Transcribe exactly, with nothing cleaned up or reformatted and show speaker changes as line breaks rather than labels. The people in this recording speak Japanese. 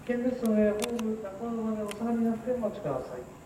危険ですので、ホーム中野までお下がりになってお待ちください。